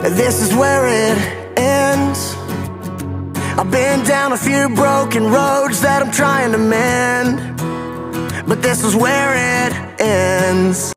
this is where it ends. I've been down a few broken roads that I'm trying to mend, but this is where it ends.